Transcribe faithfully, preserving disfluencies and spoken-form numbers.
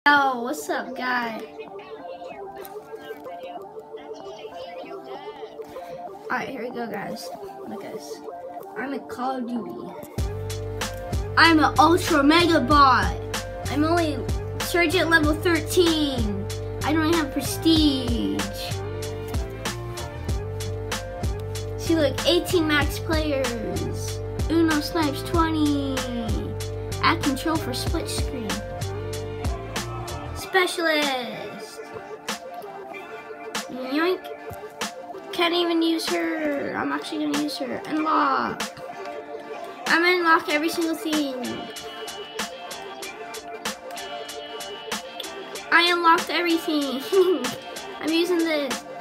Oh, what's up, guys? Alright, here we go, guys. Look at this. I'm a Call of Duty. I'm an Ultra Mega Bot. I'm only Sergeant level thirteen. I don't even have Prestige. See, look, eighteen max players. Uno snipes twenty. Add control for split screen. Specialist. Yoink. Can't even use her. I'm actually gonna use her. Unlock. I'm gonna unlock every single thing. I unlocked everything. I'm using this.